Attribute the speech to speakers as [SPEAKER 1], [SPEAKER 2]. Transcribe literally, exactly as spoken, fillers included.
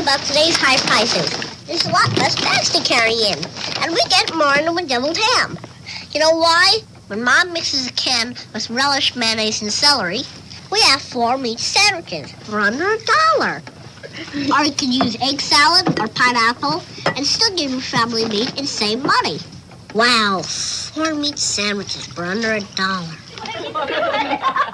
[SPEAKER 1] about today's high prices. There's a lot less bags to carry in, and we get more Underwood Deviled Ham. You know why? When Mom mixes a can with relish, mayonnaise, and celery, we have four meat sandwiches for under a dollar. Or you can use egg salad or pineapple and still give your family meat and save money. Wow, four meat sandwiches for under a dollar.